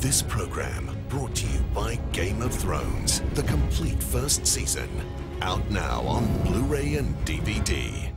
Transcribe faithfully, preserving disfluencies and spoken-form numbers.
This program brought to you by Game of Thrones, the complete first season. Out now on Blu-ray and D V D.